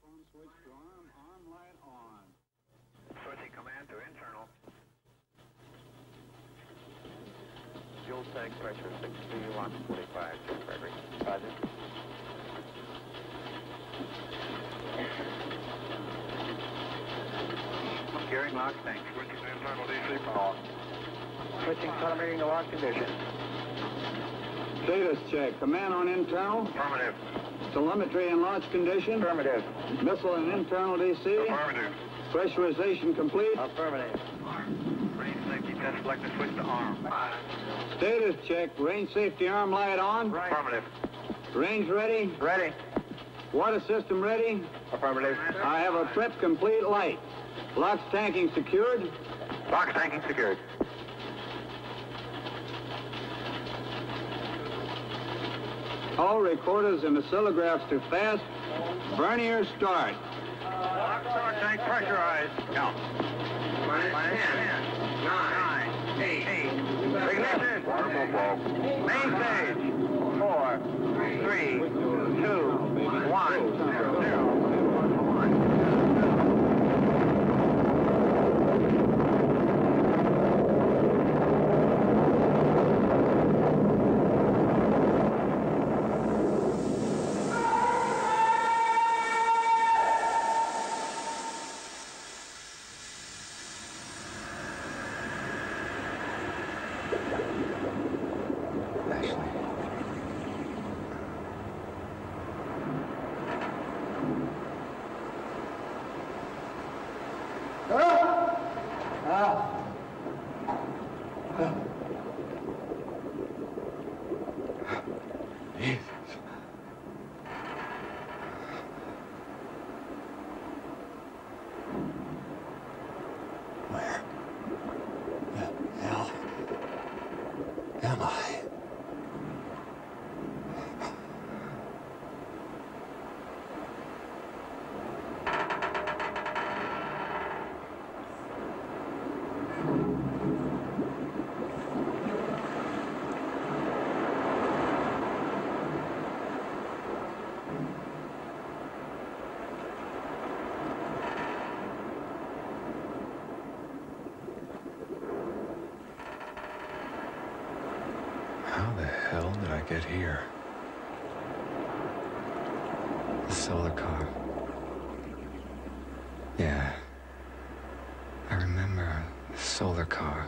Telephone switch to arm, arm light on. Switching command to internal. Fuel tank pressure 6145, Gregory. Roger. Gearing lock tank. Switching to internal DC power. Switching telemetering to lock condition. Status check. Command on internal. Affirmative. Telemetry and launch condition. Affirmative. Missile and internal DC. Affirmative. Pressurization complete. Affirmative. Range safety test selector switch to arm. Status check. Range safety arm light on. Right. Affirmative. Range ready. Ready. Water system ready. Affirmative. I have a trip complete light. Locks tanking secured. Box tanking secured. All recorders and oscillographs to fast. Vernier start. Lock tank pressurized. Count. Minus 10, 9, 8. Ignition. Main stage. 4, 3, 2, 1, 0. Get here. The solar car. Yeah. I remember the solar car.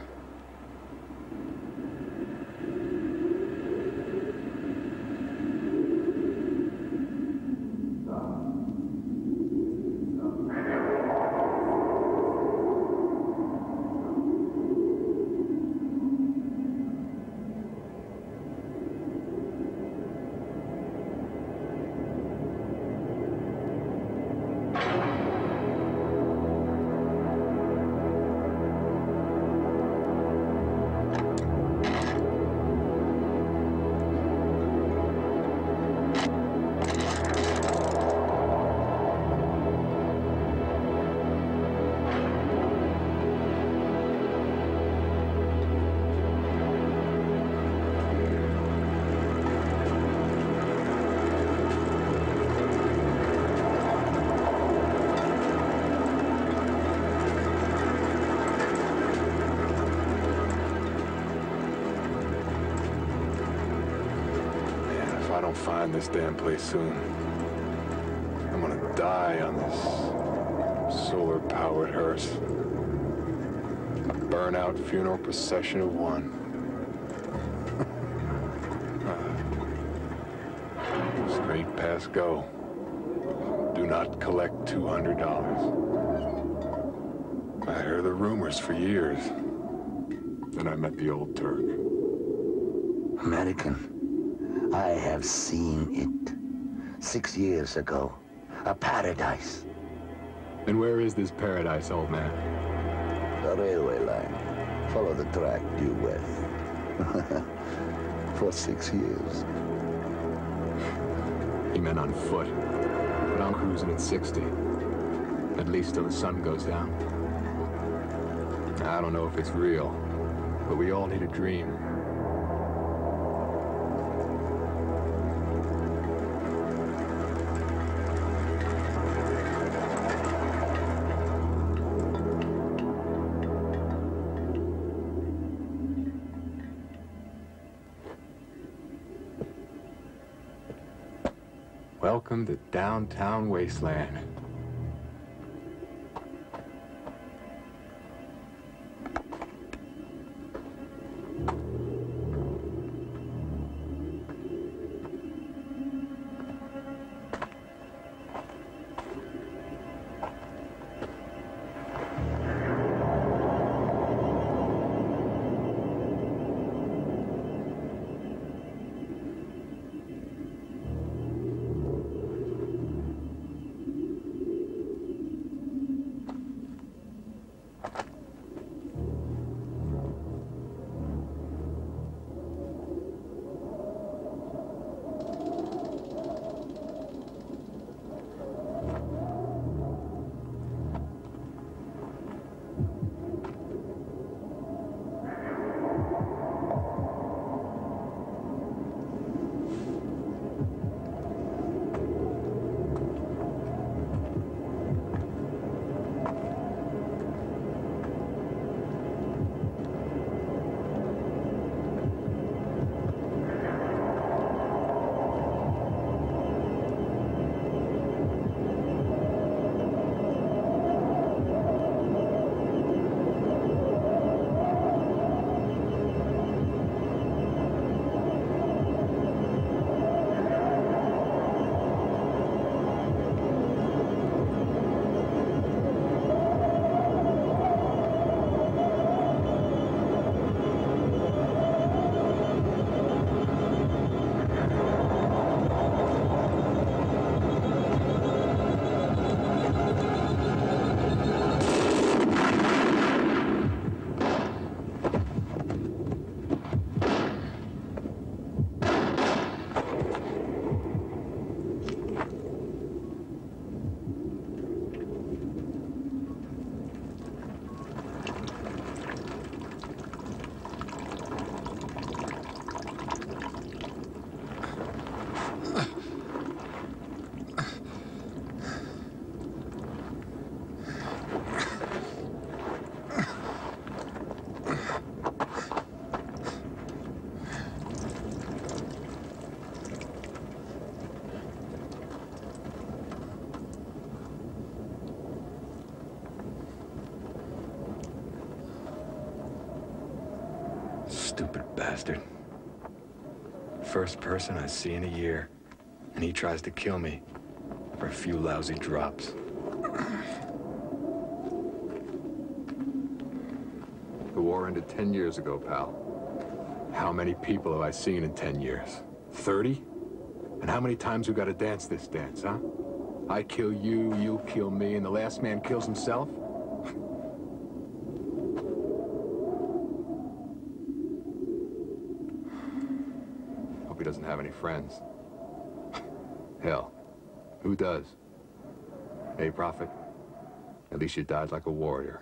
Find this damn place soon. I'm gonna die on this solar-powered hearse. A burnout funeral procession of one. Straight pass go. Do not collect $200. I heard the rumors for years. Then I met the old Turk. American. I have seen it 6 years ago. A paradise. And where is this paradise, old man? The railway line. Follow the track due west. For 6 years. He meant on foot. But I'm cruising at 60. At least till the sun goes down. I don't know if it's real, but we all need a dream. Welcome to downtown wasteland. Stupid bastard. First person I see in a year, and he tries to kill me for a few lousy drops. The war ended 10 years ago, pal. How many people have I seen in 10 years? 30? And how many times we gotta dance this dance, huh? I kill you, you kill me, and the last man kills himself? Hope he doesn't have any friends. Hell, who does? Hey, Prophet, at least you died like a warrior.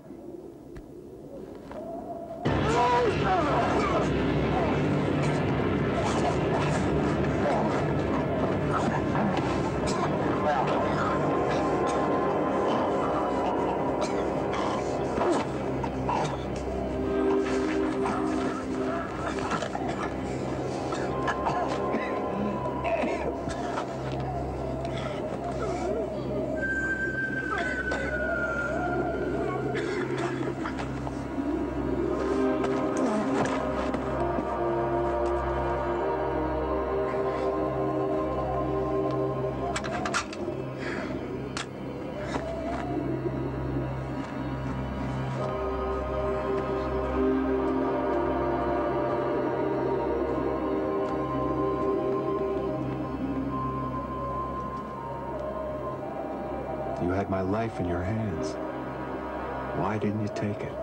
You had my life in your hands. Why didn't you take it?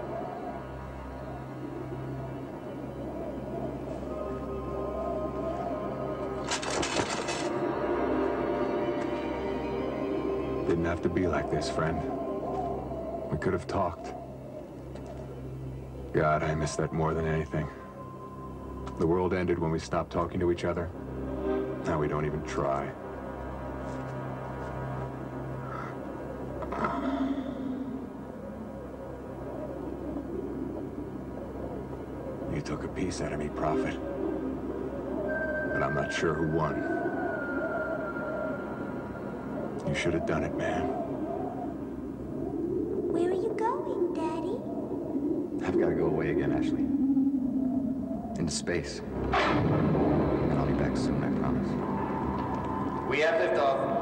Didn't have to be like this, friend. We could have talked. God, I miss that more than anything. The world ended when we stopped talking to each other. Now we don't even try. You took a piece out of me, Prophet. But I'm not sure who won. You should have done it, man. Where are you going, Daddy? I've got to go away again, Ashley. Into space. And I'll be back soon, I promise. We have liftoff.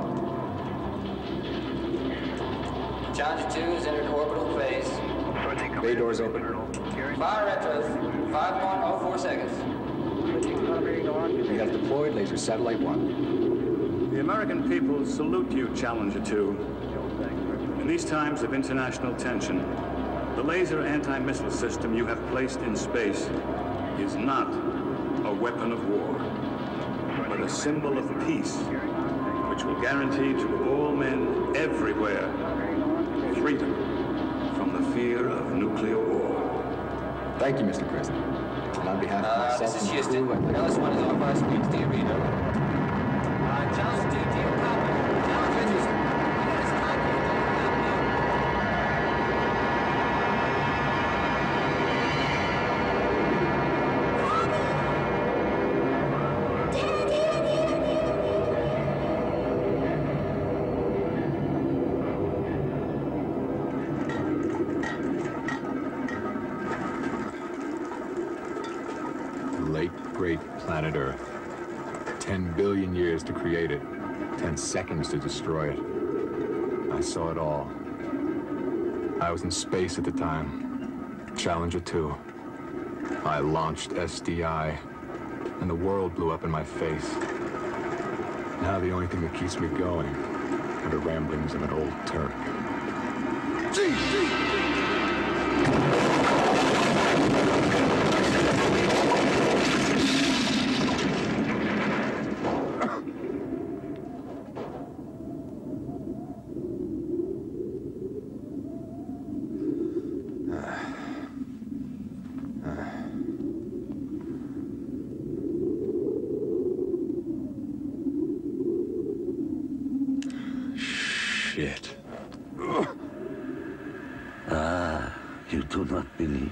Challenger 2 has entered orbital phase. Bay doors open. Fire retros, 5.04 seconds. We have deployed laser satellite 1. The American people salute you, Challenger 2. In these times of international tension, the laser anti-missile system you have placed in space is not a weapon of war, but a symbol of peace, which will guarantee to all men everywhere freedom from the fear of nuclear war. Thank you, Mr. President. And on behalf of myself This is and the Houston. crew, I'd like to- LS1 is authorized to reach the arena. Challenger 2, do you copy? Challenger 2, it's time for you to Late, great planet Earth. 10 billion years to create it. 10 seconds to destroy it. I saw it all. I was in space at the time. Challenger 2. I launched SDI, and the world blew up in my face. Now the only thing that keeps me going are the ramblings of an old Turk. Shit. You do not believe?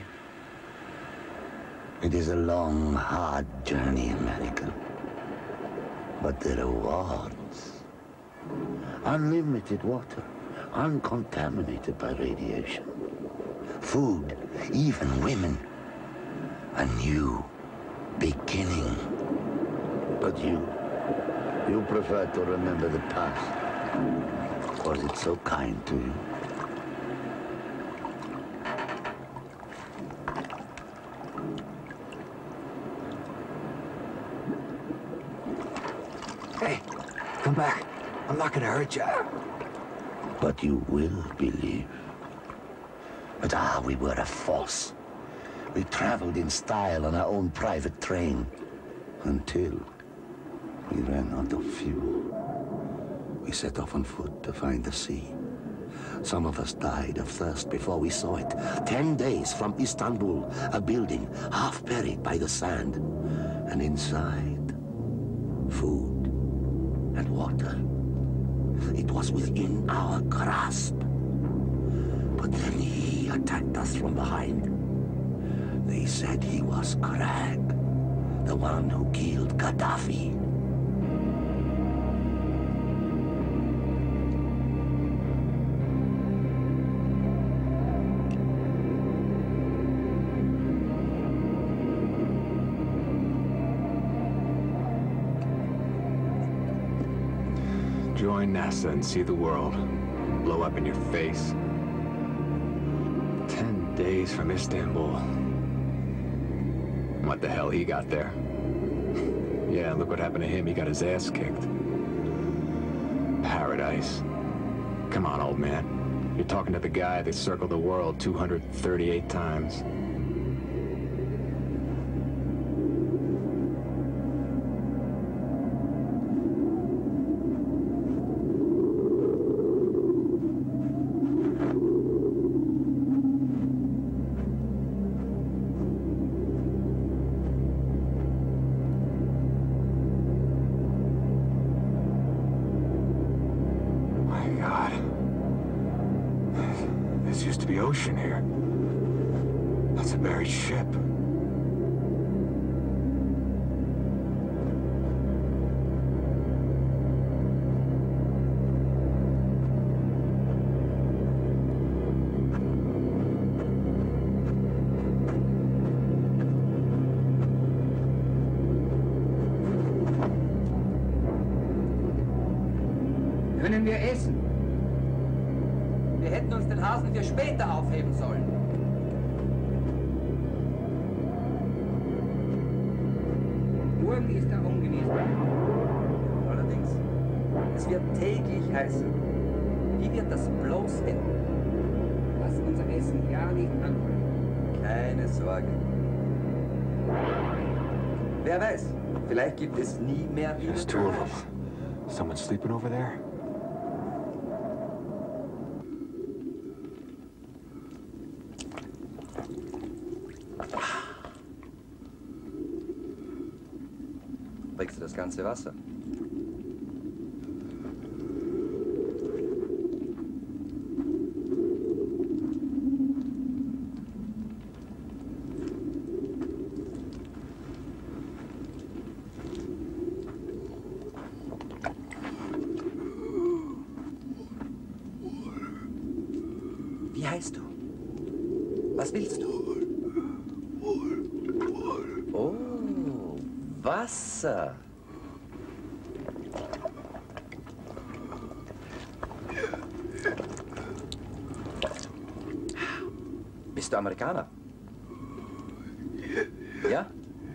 It is a long, hard journey, American. But the rewards... Unlimited water, uncontaminated by radiation. Food, even women. A new beginning. But you prefer to remember the past. Was it so kind to you? Hey, come back. I'm not gonna hurt you. But you will believe. But we were a force. We traveled in style on our own private train. Until we ran out of fuel. We set off on foot to find the sea. Some of us died of thirst before we saw it. 10 days from Istanbul, a building half buried by the sand. And inside, food and water. It was within our grasp. But then he attacked us from behind. They said he was Craig, the one who killed Gaddafi. Join NASA and see the world blow up in your face. 10 days from Istanbul. What the hell he got there? Yeah, look what happened to him. He got his ass kicked. Paradise. Come on, old man. You're talking to the guy that circled the world 238 times. Ocean here. That's a buried ship. Können wir essen? Wir hätten uns den Hasen für später aufheben sollen. Morgen ist er ungenießbar. Allerdings, es wird täglich heißer. Wie wird das bloß enden? Lass unser Essen ja nicht anfangen. Keine Sorge. Wer weiß, vielleicht gibt es nie mehr wieder. There's two of them. Someone sleeping over there? Trinkst du das ganze Wasser? Wie heißt du? Was willst du? Oh, Wasser. Bist du Amerikaner? Ja?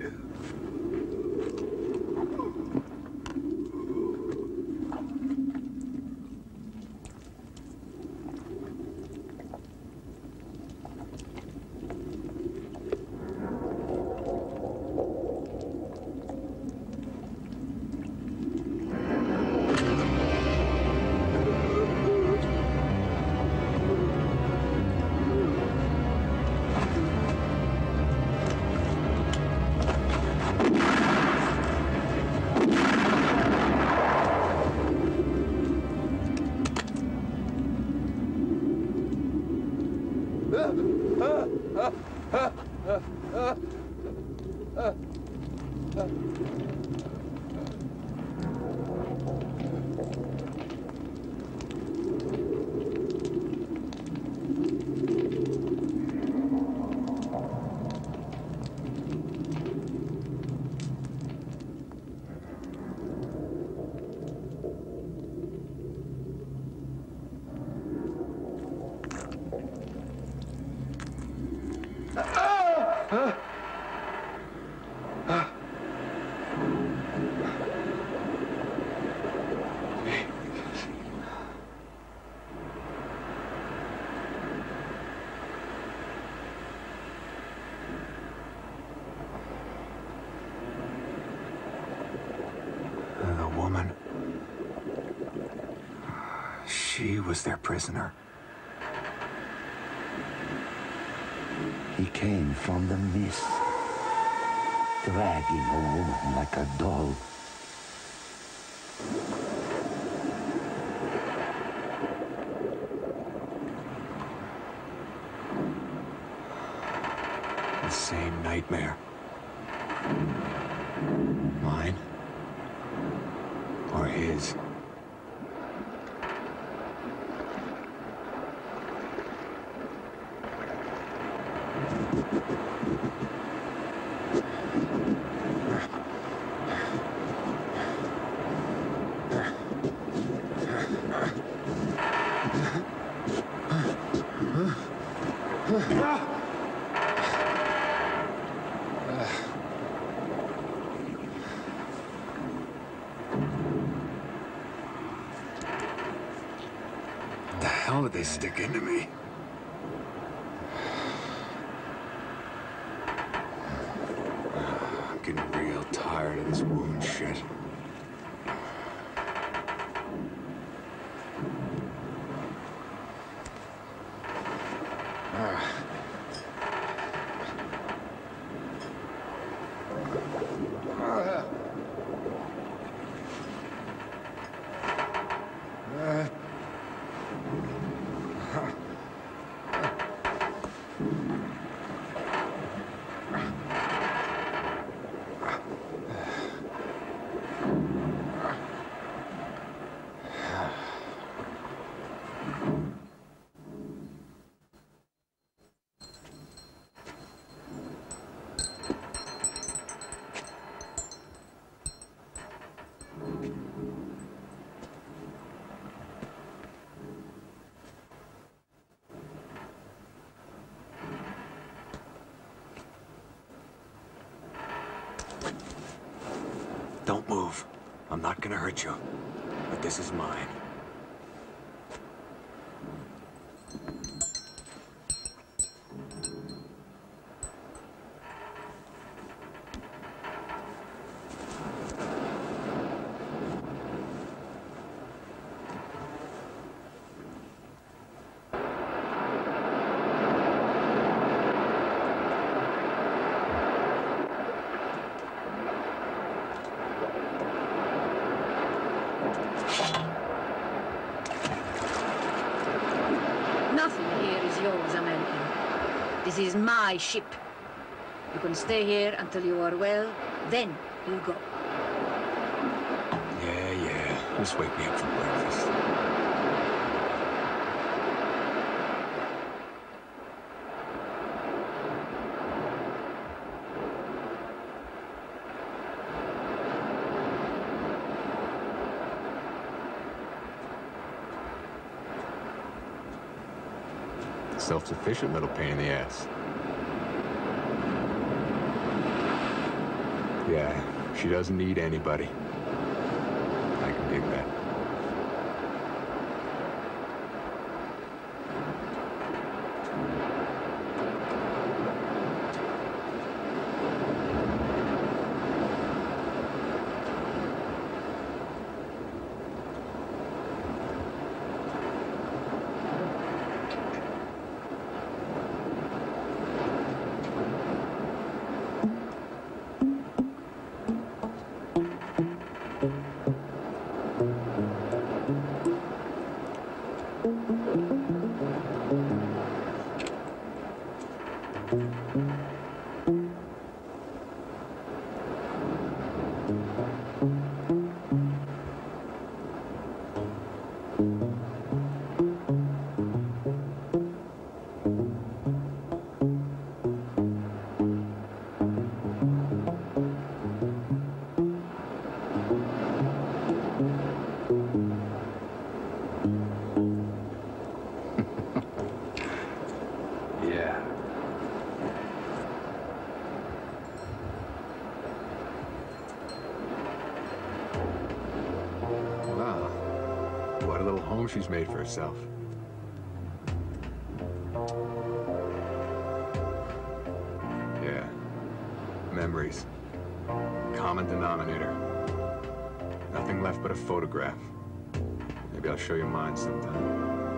The woman. She was their prisoner. He came from the mist, dragging a woman like a doll. The same nightmare. Mine? Or his? The hell did they stick into me? I'm getting real tired of this wound shit. I'm not gonna hurt you, but this is mine. Nothing here is yours, American. This is my ship. You can stay here until you are well, then you go. Yeah. Just wake me up for breakfast. Self-sufficient little pain in the ass. Yeah, she doesn't need anybody. I can dig that. What a little home she's made for herself. Yeah. Memories. Common denominator. Nothing left but a photograph. Maybe I'll show you mine sometime.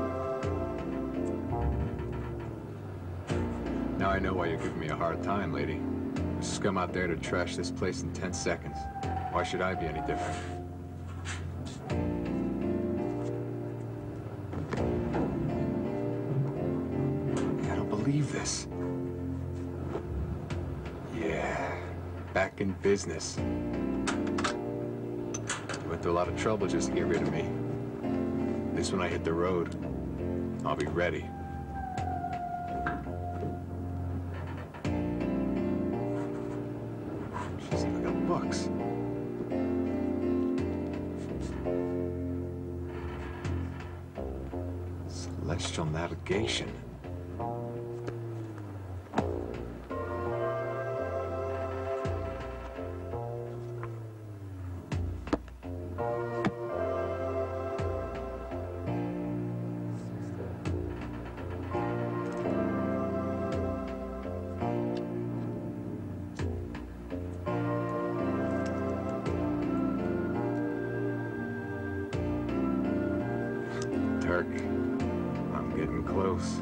Now I know why you're giving me a hard time, lady. There's scum out there to trash this place in 10 seconds. Why should I be any different? Believe this. Yeah, back in business. You went through a lot of trouble just to get rid of me. At least when I hit the road, I'll be ready. Jeez, I got books. Celestial navigation. Turk, I'm getting close.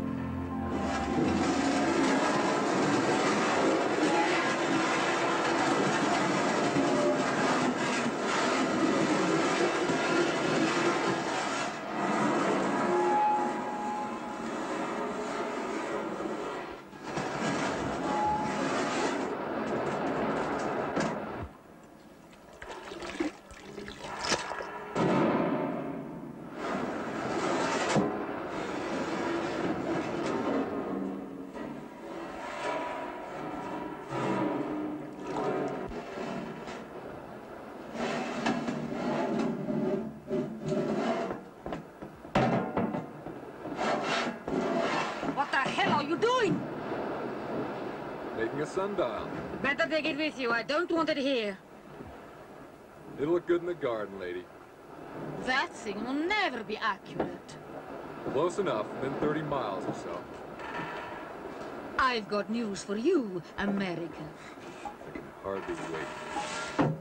Making a sundial. Better take it with you. I don't want it here. It'll look good in the garden, lady. That thing will never be accurate. Close enough, within 30 miles or so. I've got news for you, America. I can hardly wait.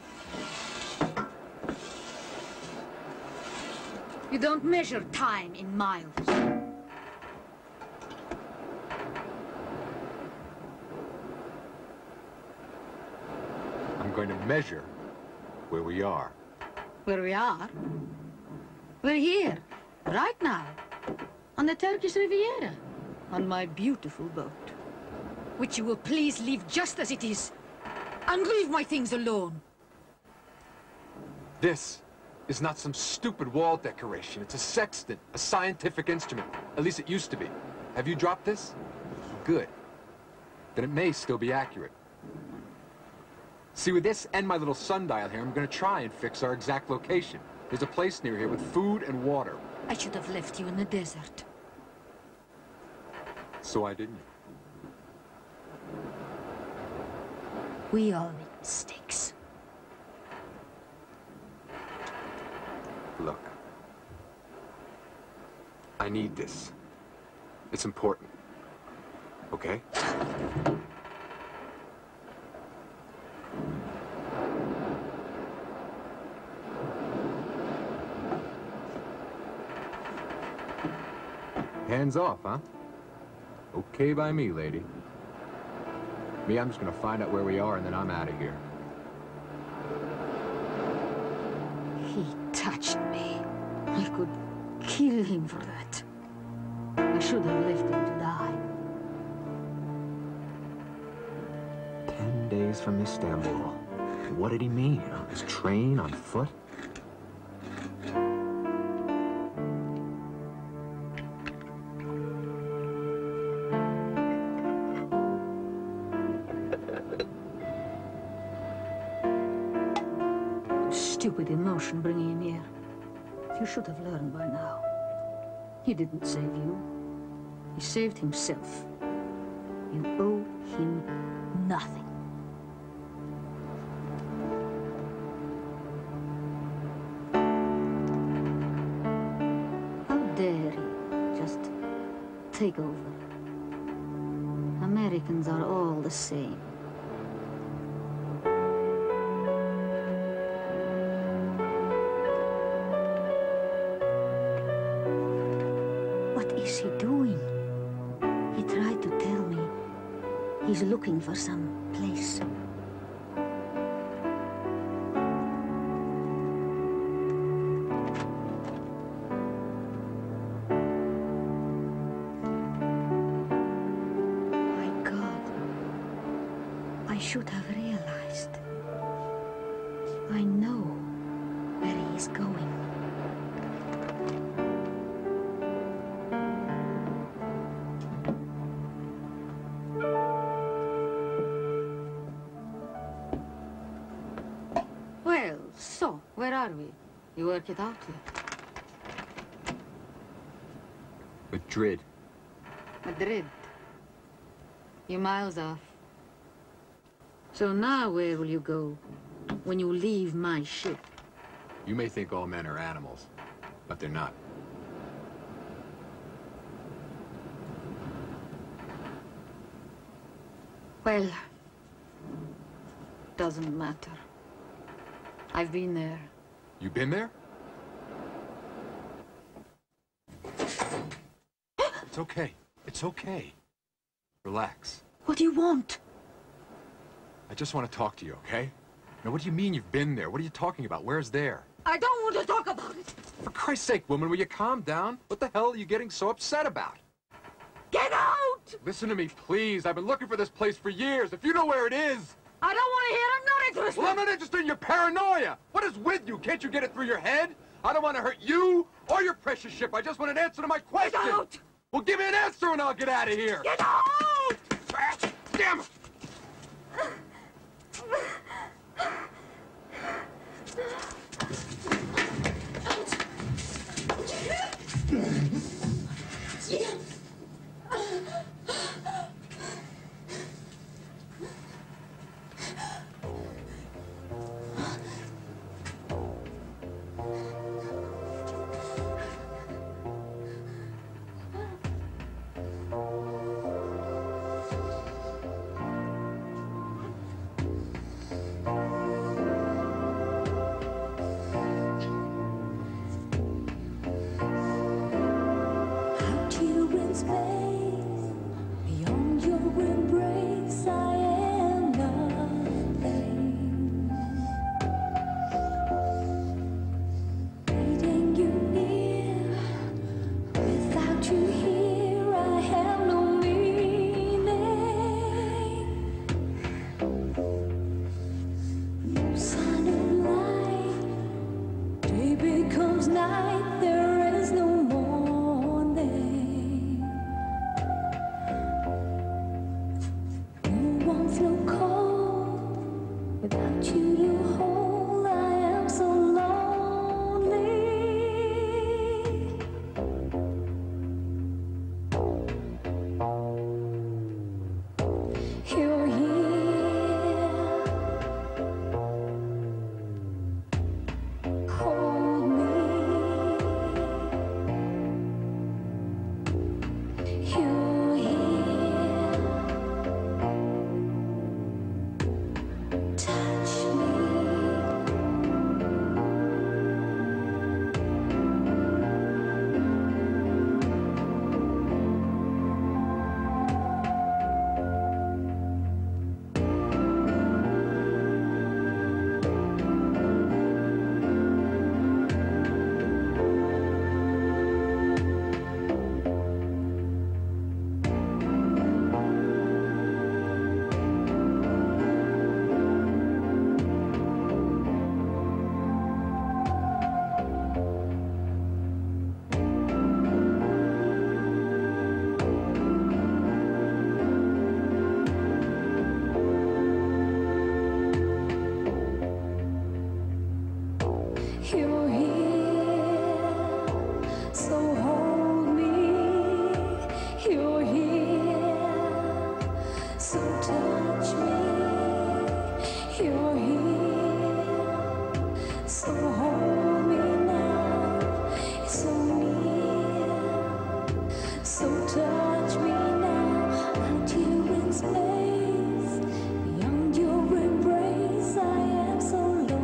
You don't measure time in miles. I'm going to measure where we are. Where we are? We're here, right now, on the Turkish Riviera, on my beautiful boat, which you will please leave just as it is, and leave my things alone. This is not some stupid wall decoration. It's a sextant, a scientific instrument. At least it used to be. Have you dropped this? Good. Then it may still be accurate. See, with this and my little sundial here, I'm going to try and fix our exact location. There's a place near here with food and water. I should have left you in the desert. So why didn't you? We all make mistakes. Look. I need this. It's important. Okay? Hands off, huh? Okay by me, lady. Me, I'm just gonna find out where we are and then I'm out of here. He touched me. I could kill him for that. I should have left him to die. 10 days from Istanbul. What did he mean? On his train, on foot? Stupid emotion bringing him here. You should have learned by now. He didn't save you. He saved himself. You owe him nothing. How dare he just take over? Americans are all the same. What is he doing? He tried to tell me he's looking for some place. My God, I should have realized. I know where he is going. Well, so, where are we? You work it out yet? Madrid. Madrid. You're miles off. So now where will you go when you leave my ship? You may think all men are animals, but they're not. Well, doesn't matter. I've been there. You been there? It's okay. It's okay. Relax. What do you want? I just want to talk to you, okay? Now, what do you mean you've been there? What are you talking about? Where's there? I don't want to talk about it. For Christ's sake, woman, will you calm down? What the hell are you getting so upset about? Get out! Listen to me, please. I've been looking for this place for years. If you know where it is... I don't want to hear. I'm not interested. Well, I'm not interested in your paranoia. What is with you? Can't you get it through your head? I don't want to hurt you or your precious ship. I just want an answer to my question. Get out! Well, give me an answer and I'll get out of here. Get out! Damn it! space, beyond your embrace, I am nothing. Needing you near, without you here, I have no meaning. No sign of light, day becomes night, there is no morning. No warmth, no cold, without you to hold, I am so lonely. You're here, hold me. You're here, touch me. You're here, so hold me. You're here, so touch me. You're here, so hold me now. You're so near, so touch me now. Out here in space, beyond your embrace, I am so lonely.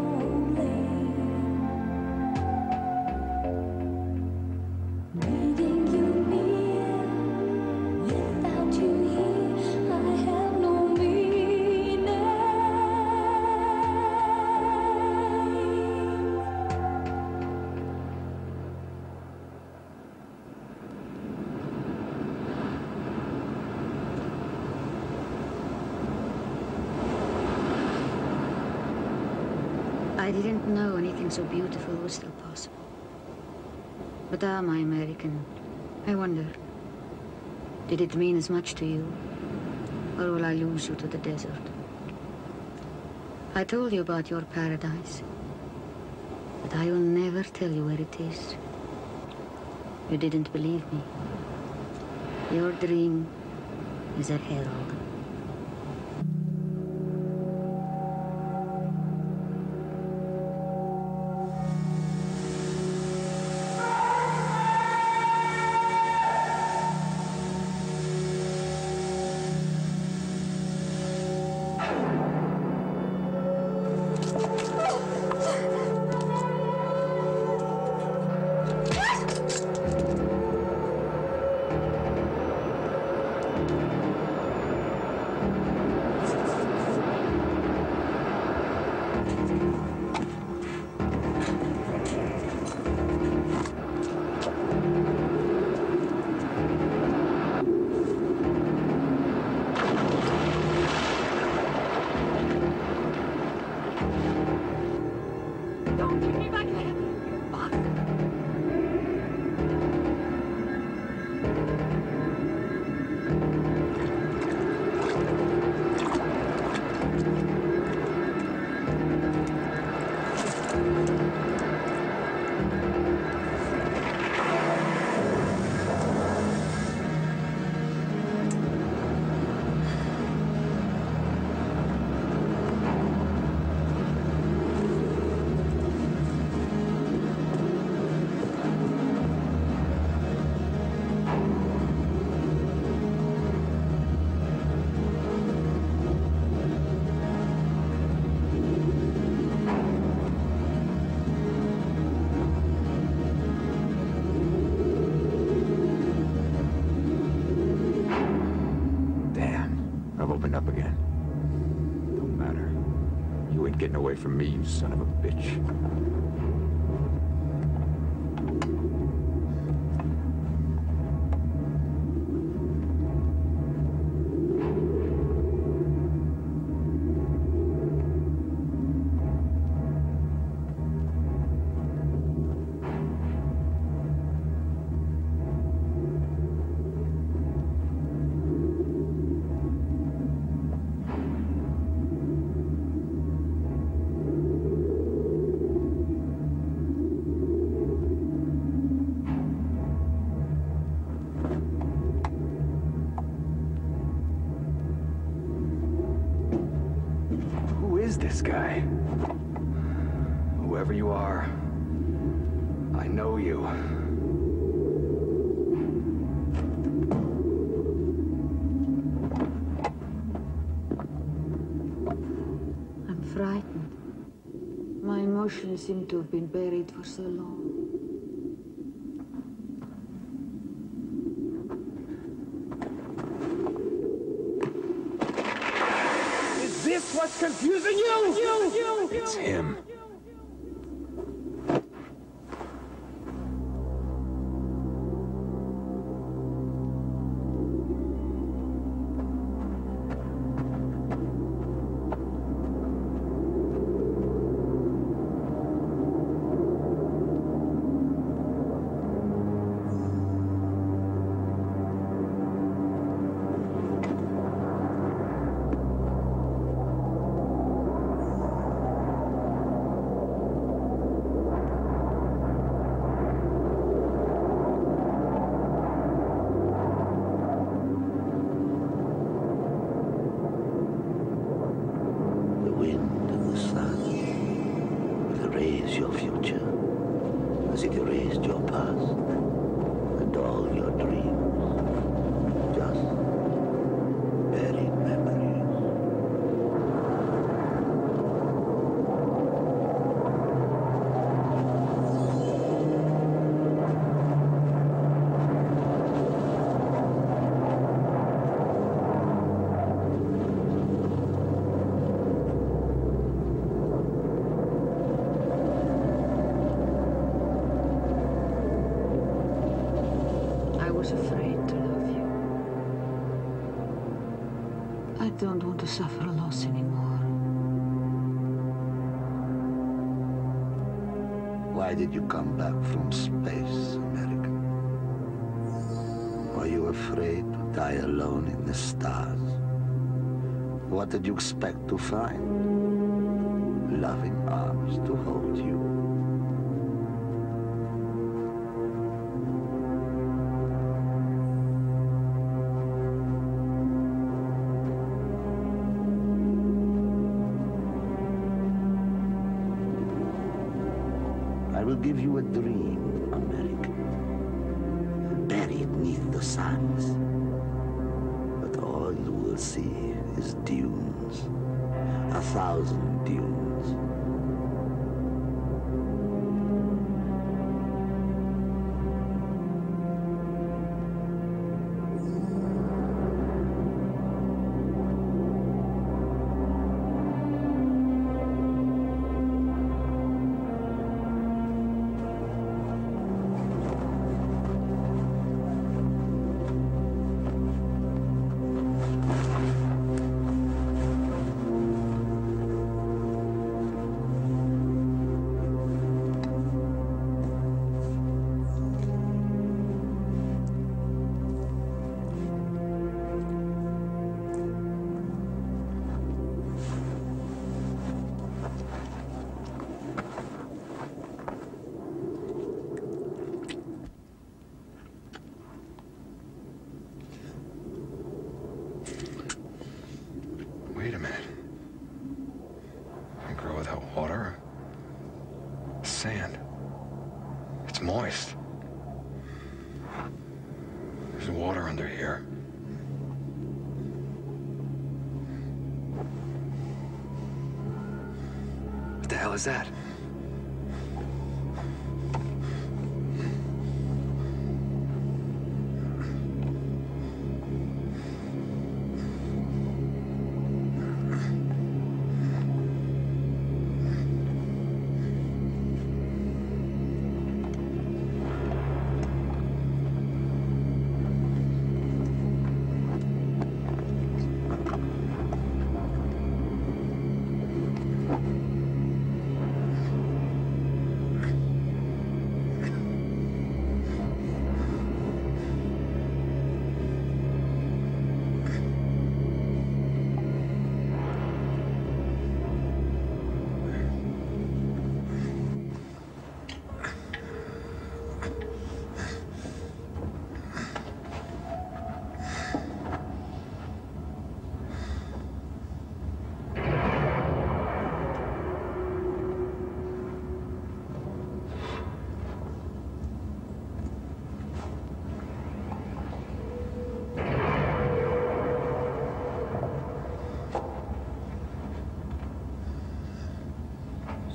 Needing you near, without you here, I have no meaning. I didn't know anything so beautiful was still possible. But my American, I wonder, did it mean as much to you? Or will I lose you to the desert? I told you about your paradise, but I will never tell you where it is. You didn't believe me. Your dream is a hell. open up again. Don't matter. You ain't getting away from me, you son of a bitch. This guy. Whoever you are, I know you. I'm frightened. My emotions seem to have been buried for so long. What's confusing you? It's him. Your future, as it erased your past and all your dreams, just buried memories. Afraid to love you. I don't want to suffer a loss anymore. Why did you come back from space, American? Were you afraid to die alone in the stars? What did you expect to find? Loving arms to hold you. I will give you a dream, American. Buried neath the sands. But all you will see is dunes. 1,000 dunes. Wait a minute. I grow without water? Sand. It's moist. There's water under here. What the hell is that?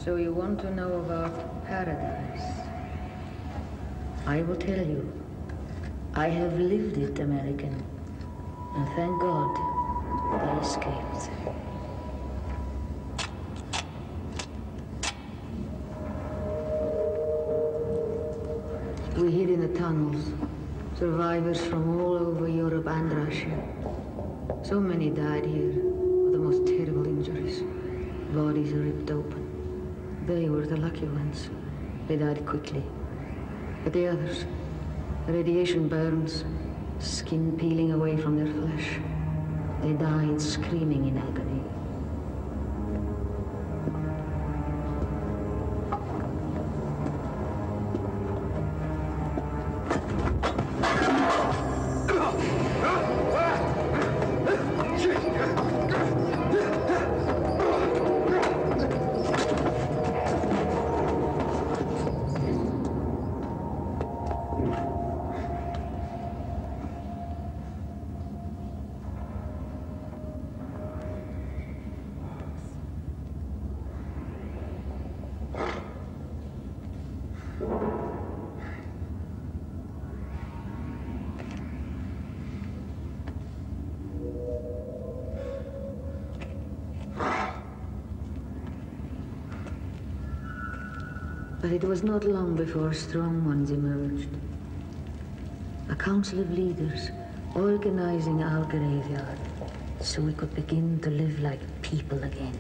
So you want to know about paradise? I will tell you. I have lived it, American. And thank God I escaped. We hid in the tunnels. Survivors from all over Europe and Russia. So many died here of the most terrible injuries. Bodies are ripped open. They were the lucky ones. They died quickly. But the others, the radiation burns, skin peeling away from their flesh. They died screaming in agony. But it was not long before strong ones emerged. A council of leaders organizing our graveyard so we could begin to live like people again.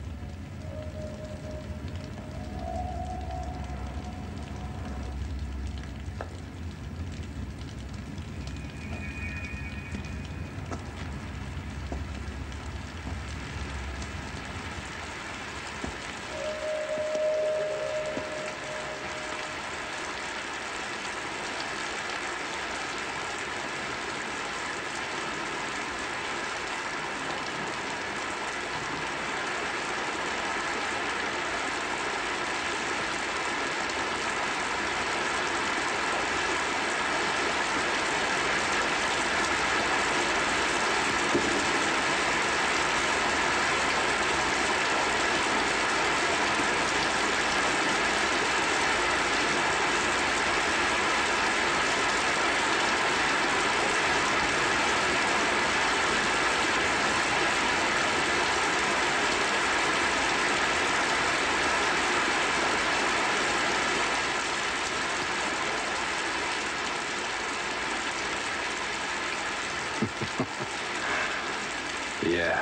Yeah.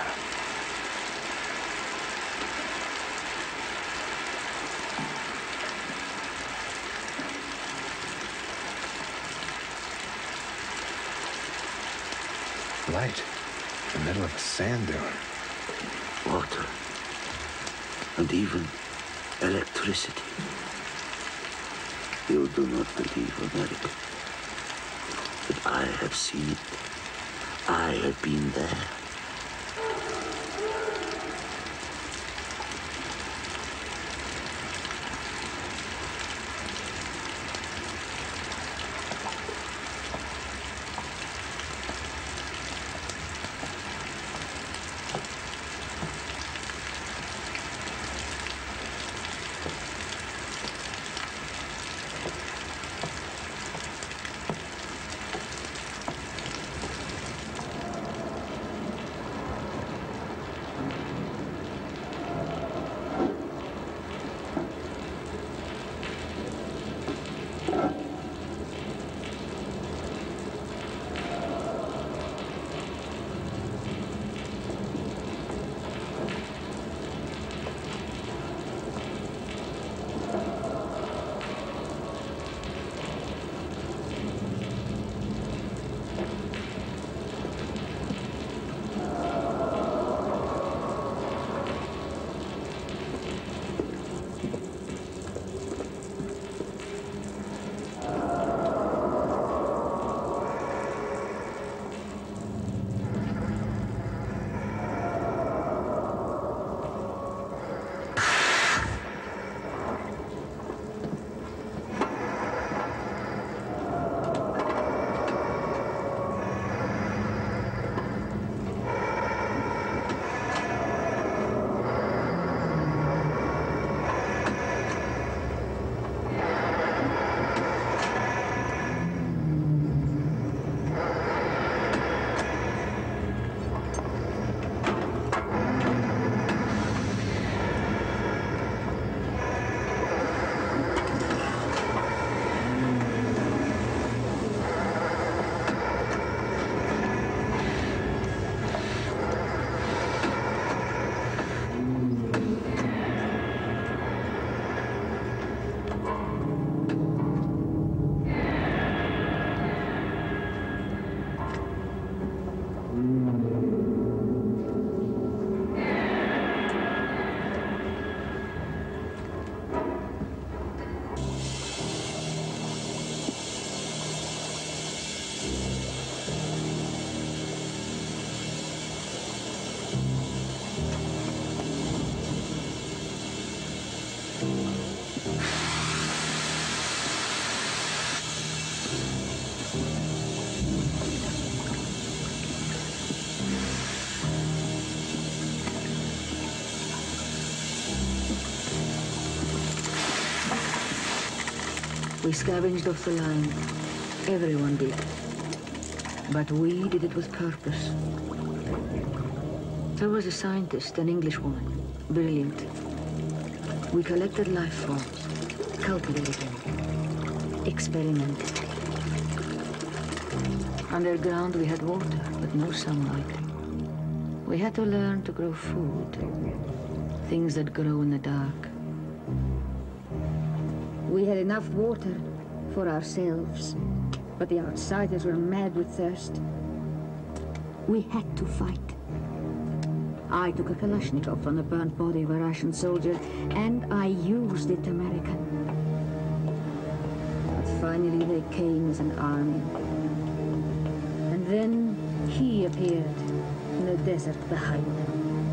Light. In the middle of a sand dune. Water. And even electricity. You do not believe, America. But I have seen it. I have been there. We scavenged off the line. Everyone did. But we did it with purpose. There was a scientist, an Englishwoman, brilliant. We collected life forms, cultivated them, experimented. Underground we had water, but no sunlight. We had to learn to grow food, things that grow in the dark. We had enough water for ourselves, but the outsiders were mad with thirst. We had to fight. I took a Kalashnikov from the burnt body of a Russian soldier, and I used it American. But finally they came as an army. And then he appeared in the desert behind them.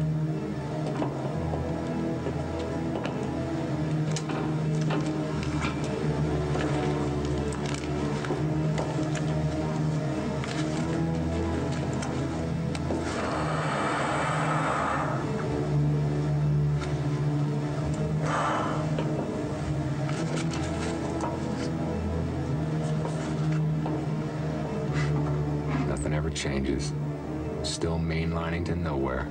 Nothing ever changes. Still mainlining to nowhere.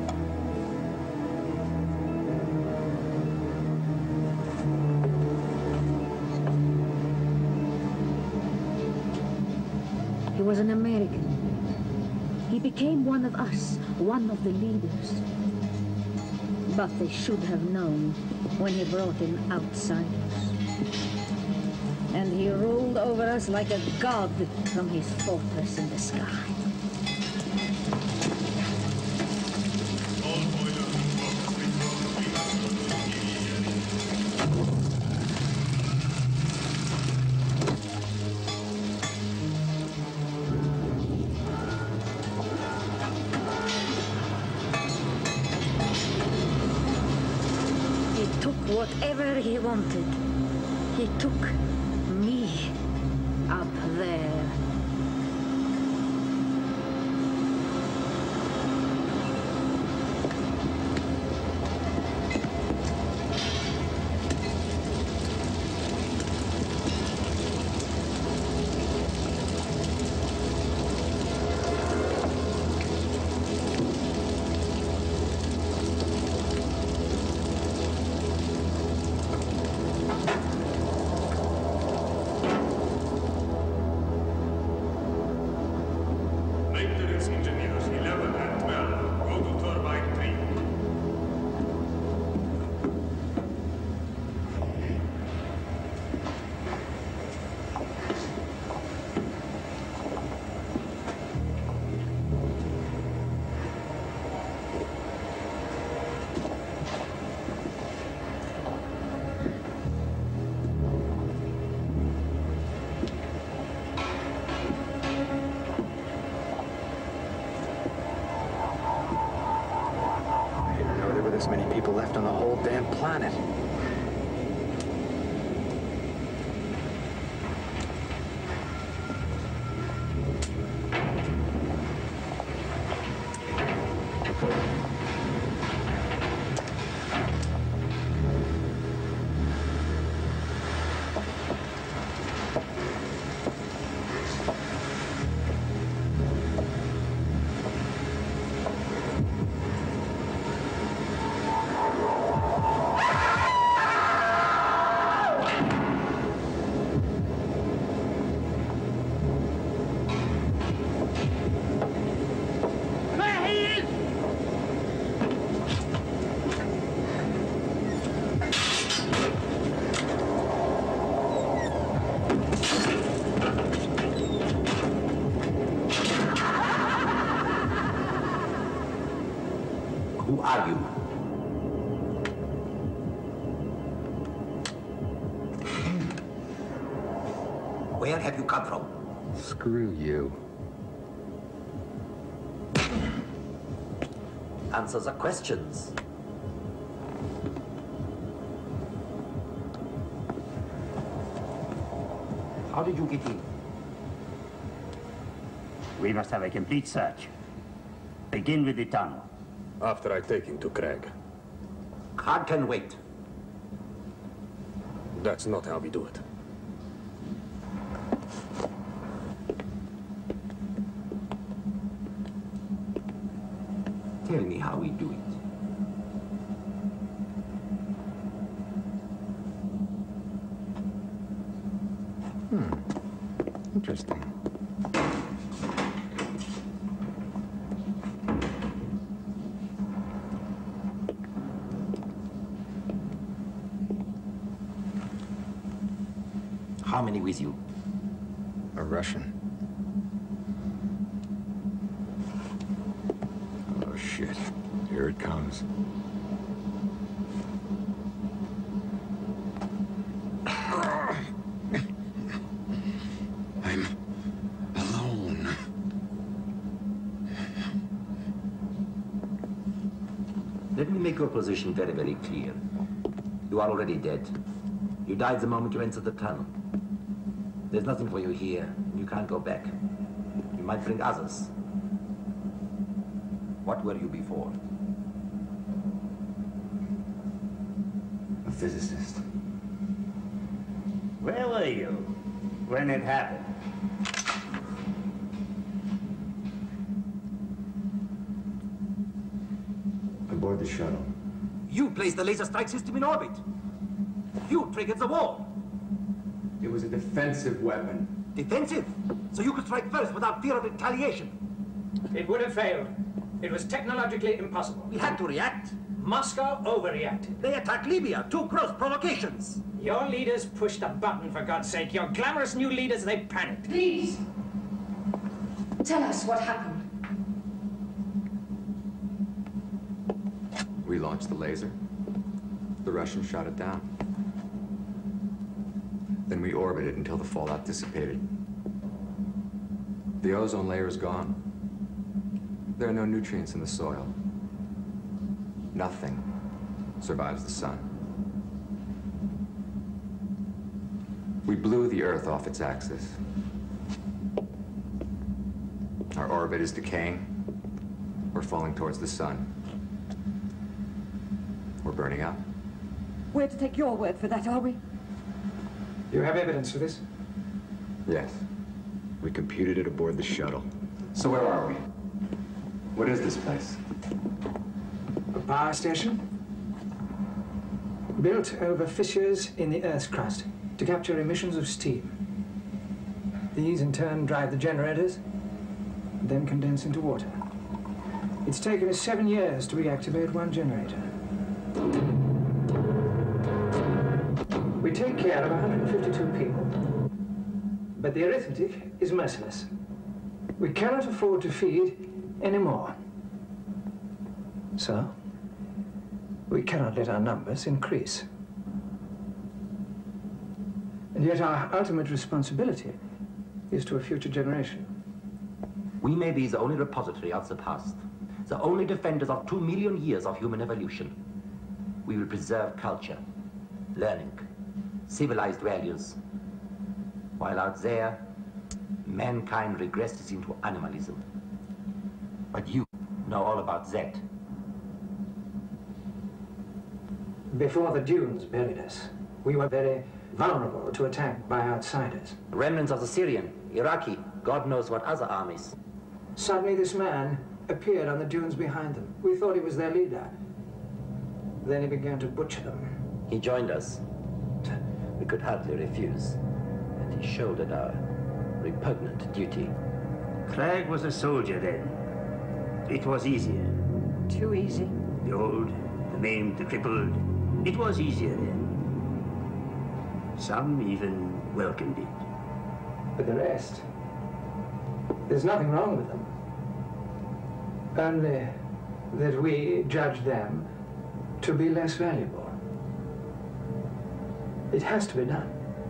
He was an American. He became one of us, one of the leaders. But they should have known when he brought in outsiders. And he ruled over us like a god from his fortress in the sky. He took whatever he wanted. He took me up there. Maintenance engineers 11 and 12, go to turbine 3. I didn't know there were this many people left on the whole damn planet. Who are you? Where have you come from? Screw you. Answer the questions. How did you get in? We must have a complete search. Begin with the tunnel. After I take him to Craig. Craig can wait. That's not how we do it. Tell me how we do it. Interesting. How many with you? A Russian. Oh, shit. Here it comes. I'm alone. Let me make your position very, very clear. You are already dead. You died the moment you entered the tunnel. There's nothing for you here. You can't go back. You might bring others. What were you before? A physicist. Where were you when it happened? Aboard the shuttle. You placed the laser strike system in orbit. You triggered the wall. It was a defensive weapon. Defensive? So you could strike first without fear of retaliation. It would have failed. It was technologically impossible. We had to react. Moscow overreacted. They attacked Libya. 2 gross provocations. Your leaders pushed a button, for God's sake. Your glamorous new leaders, they panicked. Please, tell us what happened. We launched the laser. The Russians shot it down. Then we orbited until the fallout dissipated. The ozone layer is gone. There are no nutrients in the soil. Nothing survives the sun. We blew the Earth off its axis. Our orbit is decaying. We're falling towards the sun. We're burning up. We're to take your word for that, are we? You have evidence for this? Yes. We computed it aboard the shuttle. So where are we? What is this place? A power station? Built over fissures in the Earth's crust to capture emissions of steam. These, in turn, drive the generators, then condense into water. It's taken us 7 years to reactivate 1 generator. We take care of 152 people. But the arithmetic is merciless. We cannot afford to feed any more. So, we cannot let our numbers increase. And yet our ultimate responsibility is to a future generation. We may be the only repository of the past, the only defenders of 2 million years of human evolution. We will preserve culture, learning, civilized values, while out there, mankind regresses into animalism. But you know all about that. Before the dunes buried us, we were very vulnerable to attack by outsiders. Remnants of the Syrian, Iraqi, God knows what other armies. Suddenly this man appeared on the dunes behind them. We thought he was their leader. Then he began to butcher them. He joined us. We could hardly refuse. And he shouldered our repugnant duty. Craig was a soldier then. It was easier. Too easy. The old, the maimed, the crippled. It was easier then. Some even welcomed it. But the rest, there's nothing wrong with them. Only that we judge them to be less valuable. It has to be done.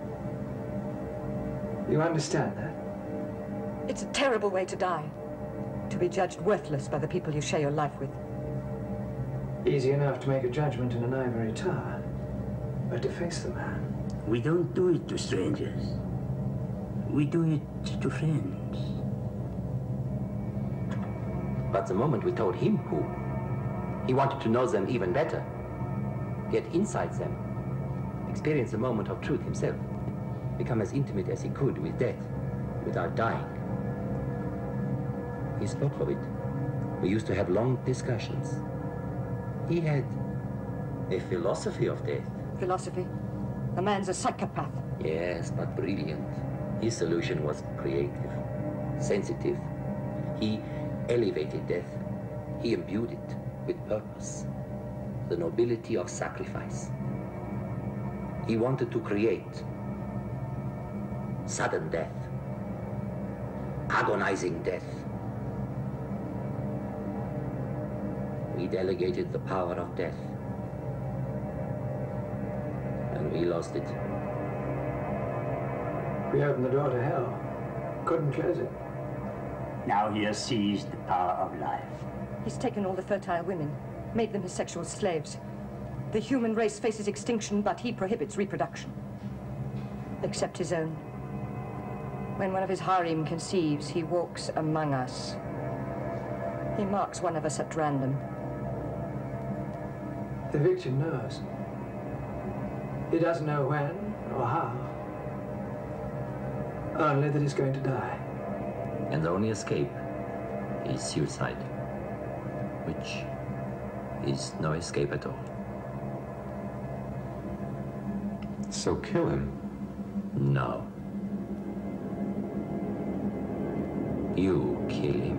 You understand that? It's a terrible way to die. To be judged worthless by the people you share your life with. Easy enough to make a judgment in an ivory tower, but to face the man. We don't do it to strangers. We do it to friends. But the moment we told him who, he wanted to know them even better. Get inside them. Experience a moment of truth himself. Become as intimate as he could with death, without dying. He spoke for it. We used to have long discussions. He had a philosophy of death. Philosophy? The man's a psychopath. Yes, but brilliant. His solution was creative, sensitive. He elevated death. He imbued it with purpose, the nobility of sacrifice. He wanted to create sudden death, agonizing death. We delegated the power of death, and we lost it. We opened the door to hell. Couldn't close it. Now he has seized the power of life. He's taken all the fertile women, made them his sexual slaves. The human race faces extinction, but he prohibits reproduction. Except his own. When one of his harem conceives, he walks among us. He marks one of us at random. The victim knows. He doesn't know when or how. Only that he's going to die. And the only escape is suicide, which is no escape at all. So kill him? No. You kill him.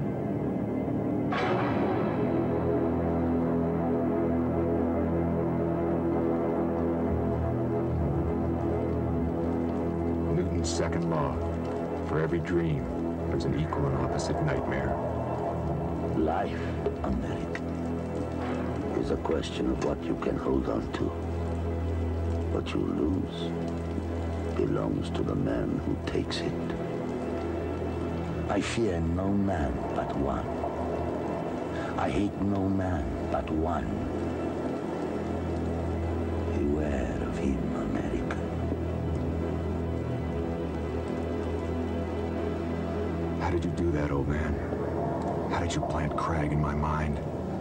Newton's second law. For every dream, there's an equal and opposite nightmare. Life, America, is a question of what you can hold on to. What you lose belongs to the man who takes it. I fear no man but one. I hate no man but one. Beware of him, America. How did you do that, old man? How did you plant Craig in my mind?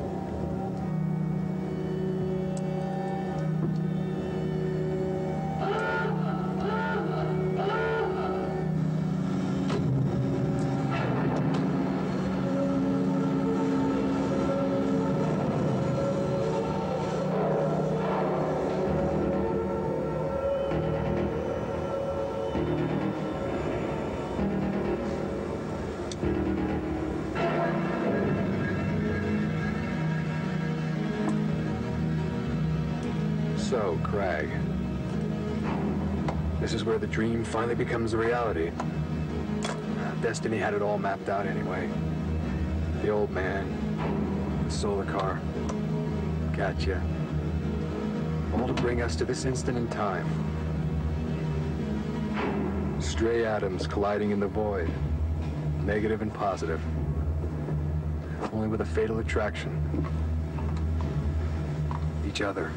So, Craig, this is where the dream finally becomes a reality. Destiny had it all mapped out anyway. The old man, the solar car, gotcha. All to bring us to this instant in time. Stray atoms colliding in the void, negative and positive, only with a fatal attraction. Each other.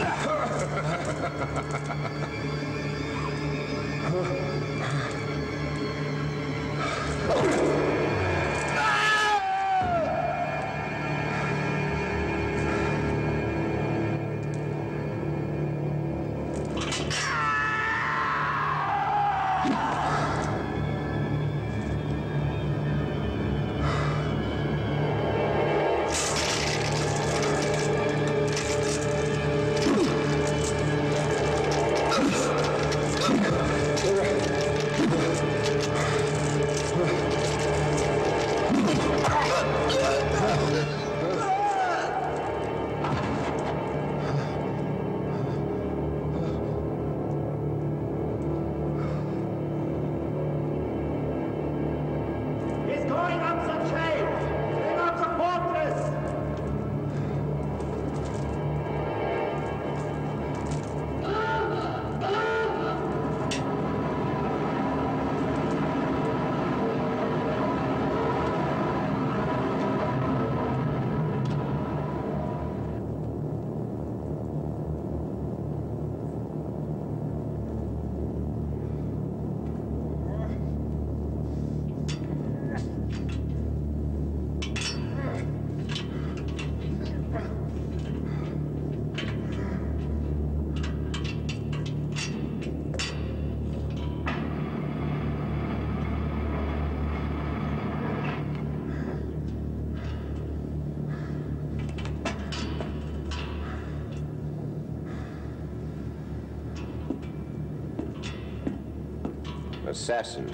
Assassin.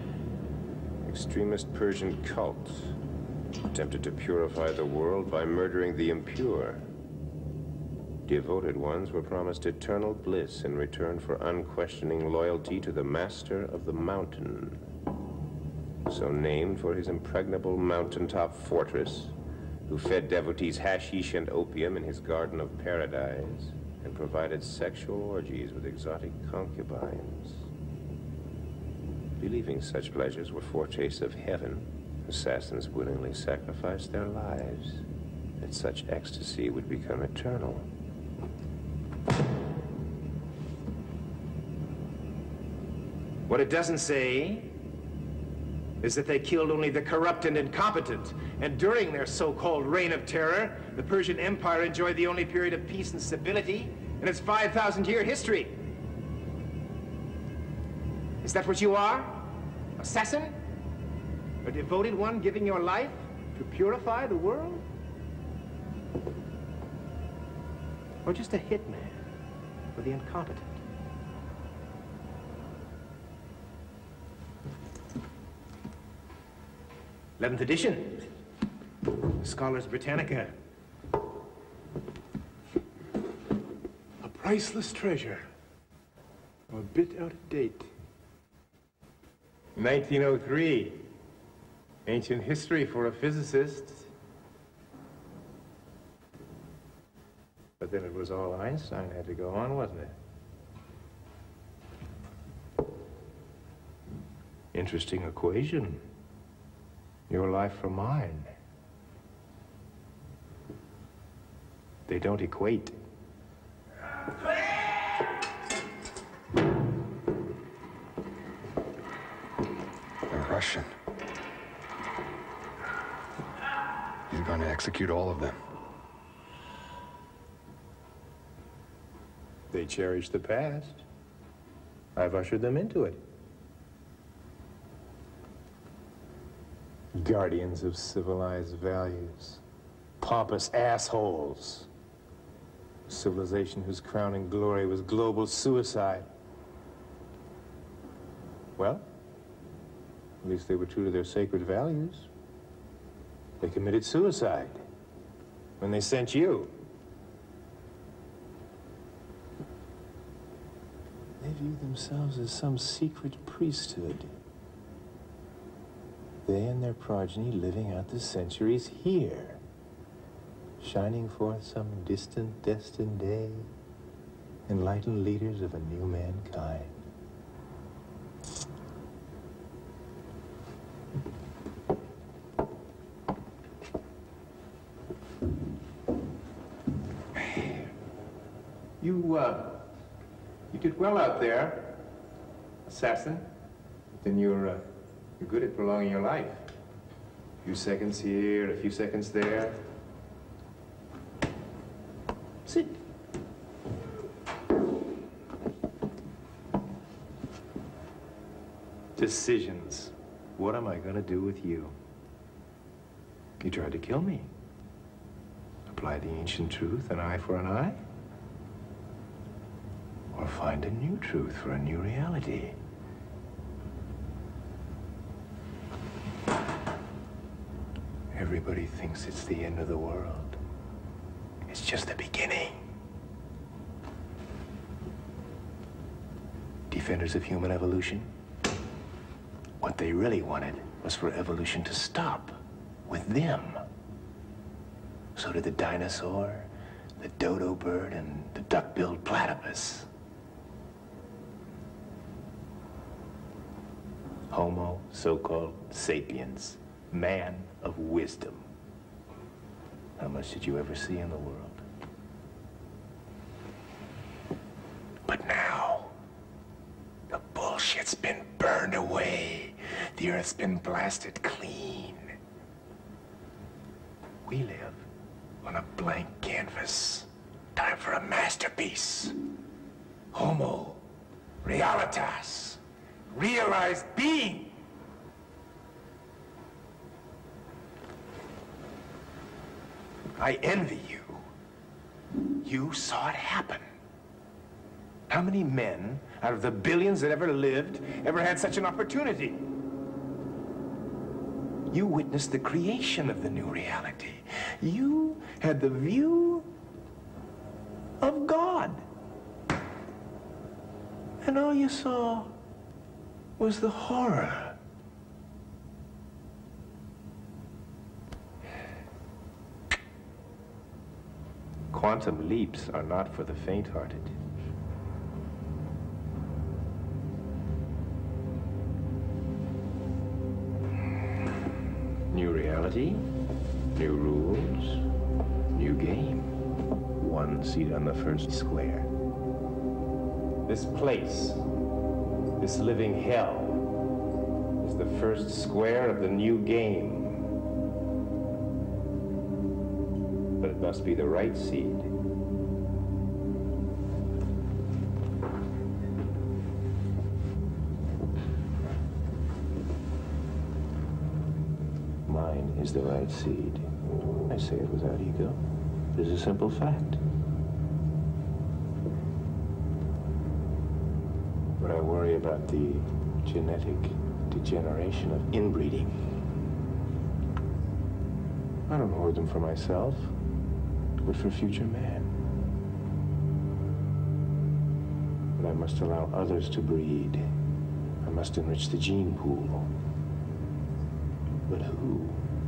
Extremist Persian cult. Attempted to purify the world by murdering the impure. Devoted ones were promised eternal bliss in return for unquestioning loyalty to the master of the mountain. So named for his impregnable mountaintop fortress, who fed devotees hashish and opium in his garden of paradise, and provided sexual orgies with exotic concubines. Believing such pleasures were foretastes of heaven, assassins willingly sacrificed their lives, that such ecstasy would become eternal. What it doesn't say is that they killed only the corrupt and incompetent, and during their so-called reign of terror, the Persian Empire enjoyed the only period of peace and stability in its 5,000-year history. Is that what you are? Assassin? A devoted one giving your life to purify the world? Or just a hitman for the incompetent? '11th edition. Scholars Britannica. A priceless treasure. A bit out of date. 1903. Ancient history for a physicist. But then it was all Einstein had to go on, wasn't it? Interesting equation. Your life for mine. They don't equate. Russian. He's going to execute all of them. They cherish the past. I've ushered them into it. Guardians of civilized values. Pompous assholes. Civilization whose crowning glory was global suicide. Well, at least they were true to their sacred values. They committed suicide when they sent you. They view themselves as some secret priesthood. They and their progeny living out the centuries here, shining forth some distant, destined day, enlightened leaders of a new mankind. You did well out there, assassin. Then you're good at prolonging your life. A few seconds here, a few seconds there. Sit. Decisions. What am I gonna do with you? You tried to kill me. Apply the ancient truth, an eye for an eye? Or find a new truth for a new reality? Everybody thinks it's the end of the world. It's just the beginning. Defenders of human evolution? What they really wanted was for evolution to stop with them. So did the dinosaur, the dodo bird, and the duck-billed platypus. Homo, so-called sapiens, man of wisdom. How much did you ever see in the world? But now, the bullshit's been burned away. The earth's been blasted clean. We live on a blank canvas. Time for a masterpiece. Homo, realitas, realized being. I envy you. You saw it happen. How many men out of the billions that ever lived ever had such an opportunity? You witnessed the creation of the new reality. You had the view of God. And all you saw was the horror. Quantum leaps are not for the faint-hearted. New reality, new rules, new game. One seat on the first square. This place, this living hell, is the first square of the new game. But it must be the right seed. Mine is the right seed. I say it without ego. It is a simple fact. But I worry about the genetic degeneration of inbreeding. I don't hoard them for myself, but for future man. But I must allow others to breed. I must enrich the gene pool. But who?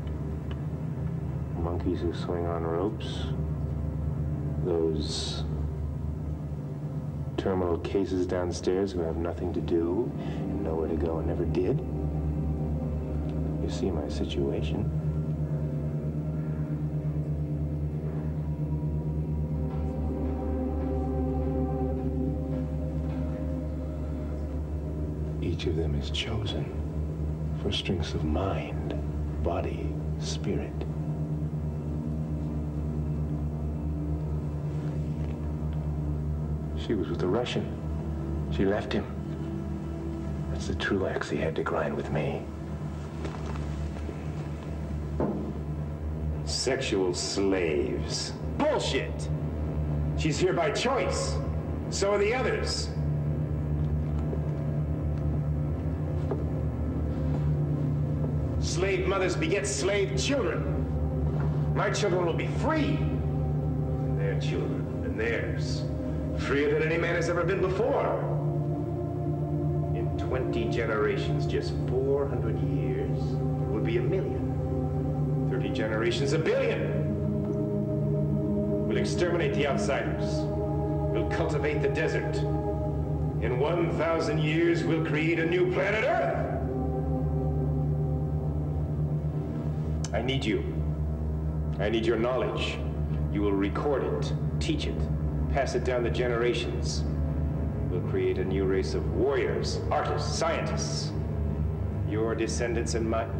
Monkeys who swing on ropes? Those terminal cases downstairs who have nothing to do and nowhere to go and never did? You see my situation. Each of them is chosen for strengths of mind, body, spirit. She was with the Russian. She left him. That's the true axe he had to grind with me. Sexual slaves. Bullshit! She's here by choice. So are the others. Slave mothers beget slave children. My children will be free. And their children, and theirs. Freer than any man has ever been before. In 20 generations, just 400 years, will be 1 million. 30 generations, 1 billion. We'll exterminate the outsiders. We'll cultivate the desert. In 1,000 years, we'll create a new planet Earth. I need you. I need your knowledge. You will record it, teach it, pass it down the generations. We'll create a new race of warriors, artists, scientists. Your descendants and my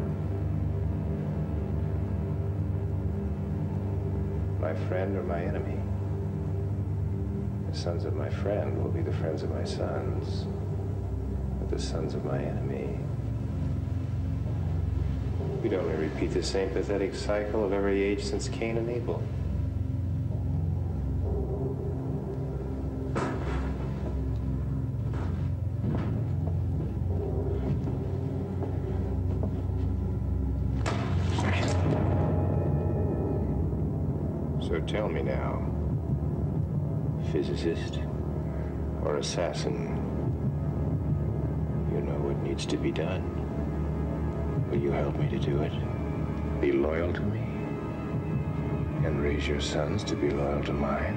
friend or my enemy. The sons of my friend will be the friends of my sons, but the sons of my enemy. We'd only repeat the same pathetic cycle of every age since Cain and Abel. So tell me now, physicist or assassin, you know what needs to be done. Will you help me to do it? Be loyal to me and raise your sons to be loyal to mine?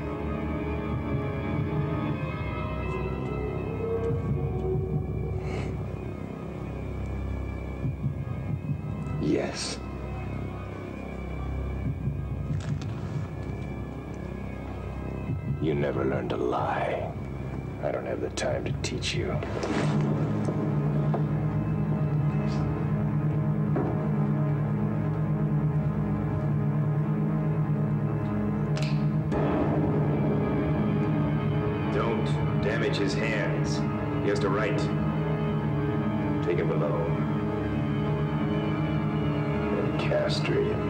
Yes. You never learned to lie. I don't have the time to teach you. Don't damage his hands. He has to write. Take him below. And castrate him.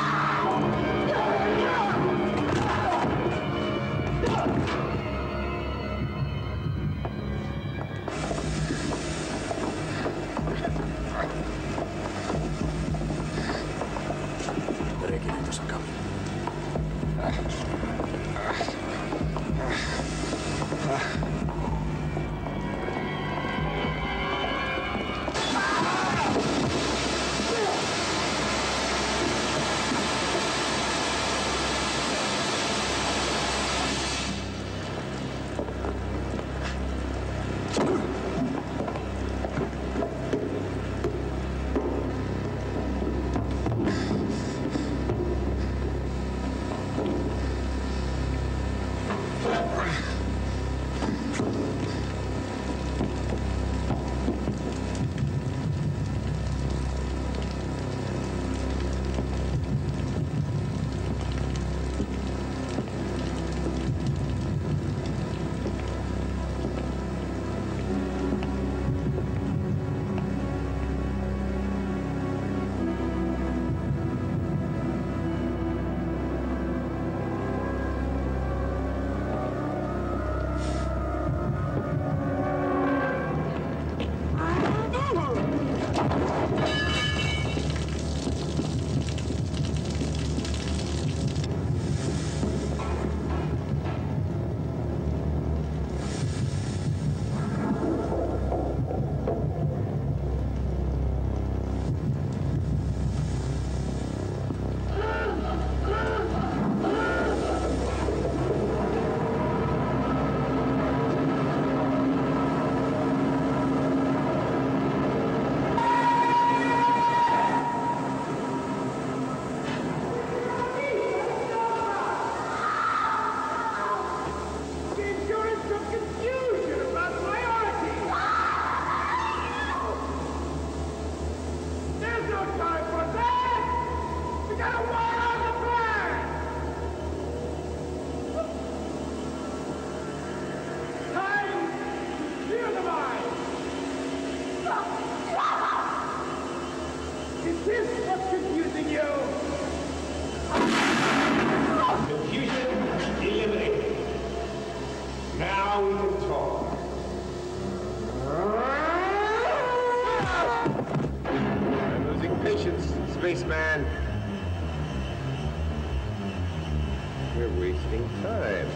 Spaceman. We're wasting time.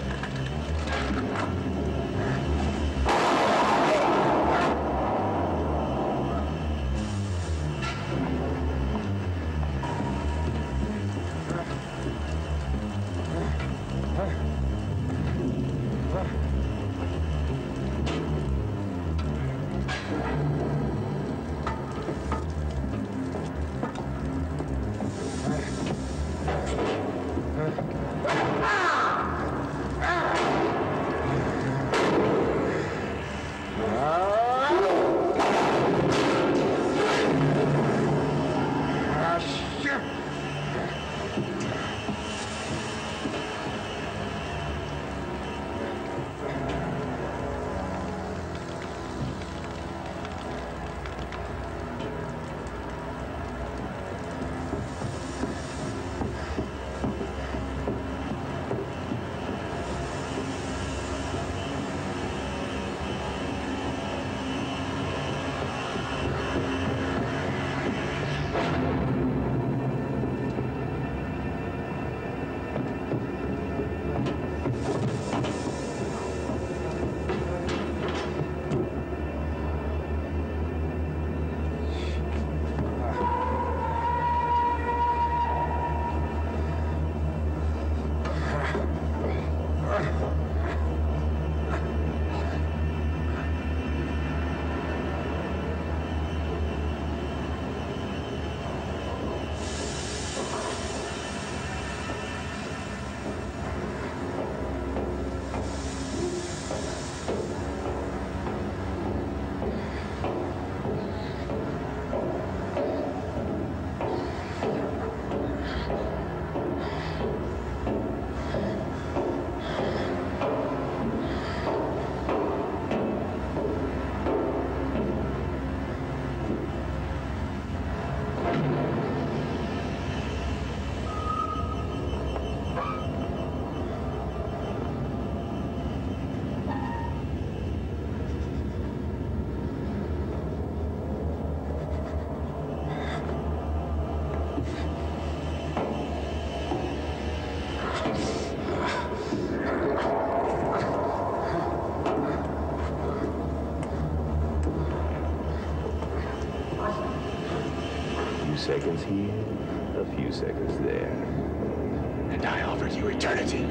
seconds here, a few seconds there. And I offer you eternity.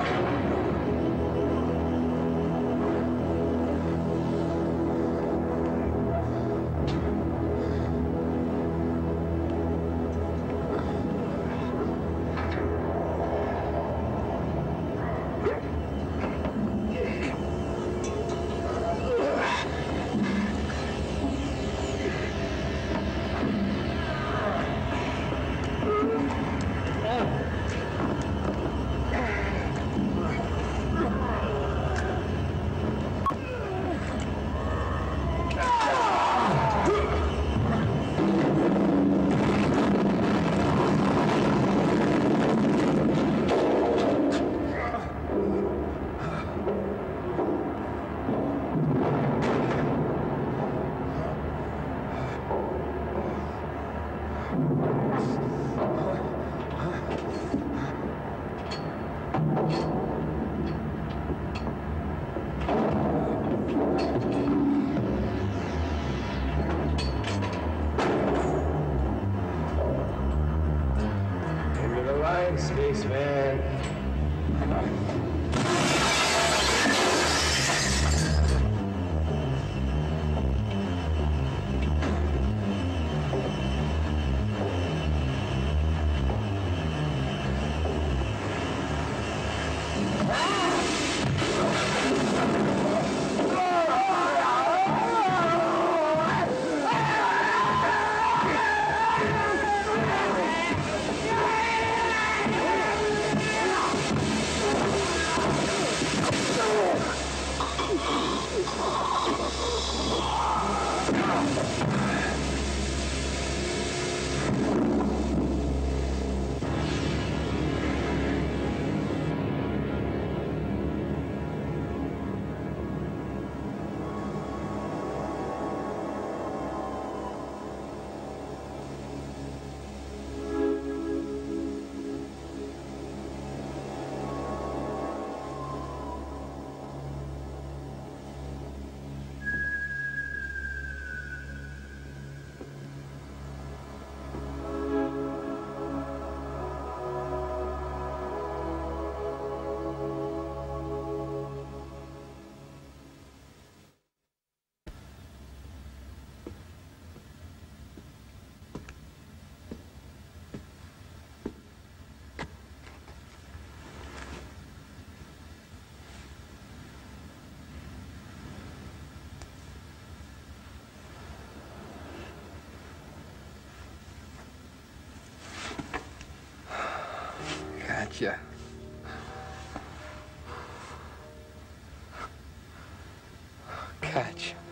Into the line, spaceman. Gotcha. Catch.